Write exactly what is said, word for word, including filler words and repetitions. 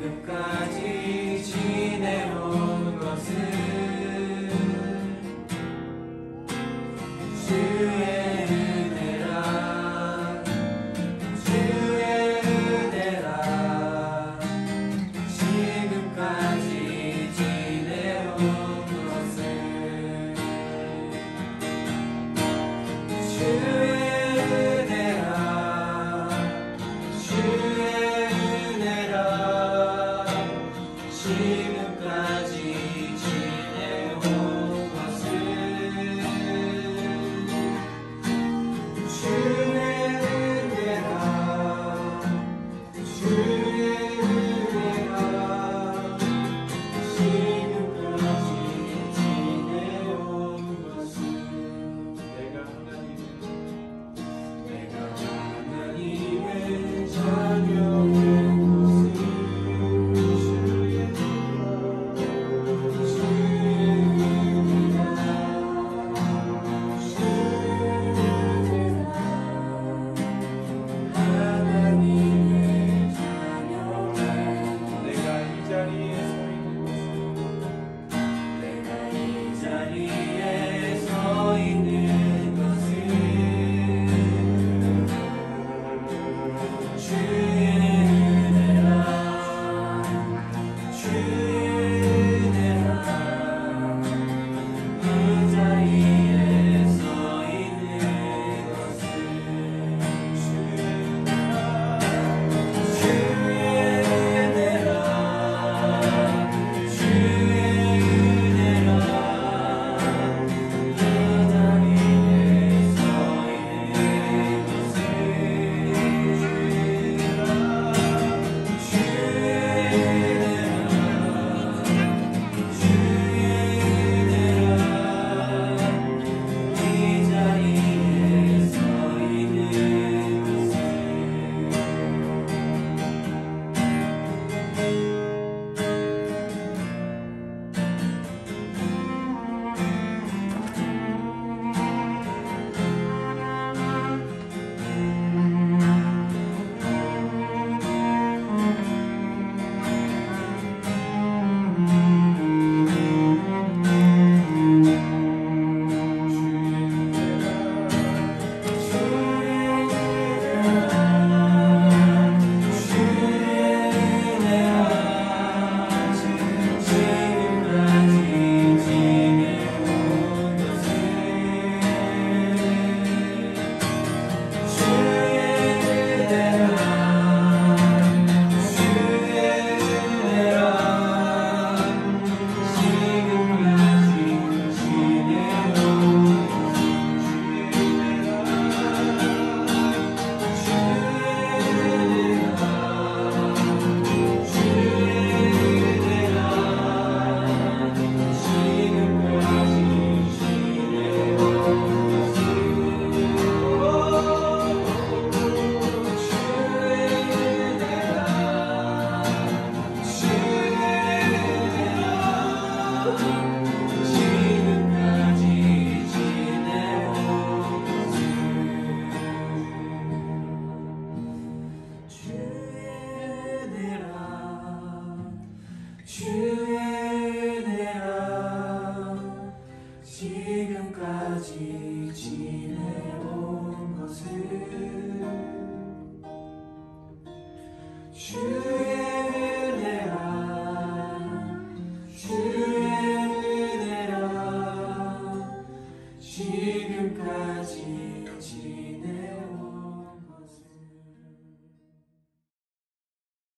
지금까지 지내온 것은 주의 은혜라 주의 은혜라 지금까지 지내온 것은 주의 은혜라 주의 은혜라 지금까지 지내온 것은 주의 은혜라 주의 은혜라 지금까지 지내온 것은 내가 하나님의 내가 하나님의 자녀된 것은 주의 은혜라 주의 은혜라 하나님의 자녀된 내가 이 자리에 서 있는 것은 내가 이 자리에 서 있는 것은 주의 은혜라 주의 은혜라 이 자리에 서 있는 것은 주의 은혜라 주의 은혜라 주의 은혜라 이 자리에 서 있는 것은 주의 지금까지 지내온 것은 주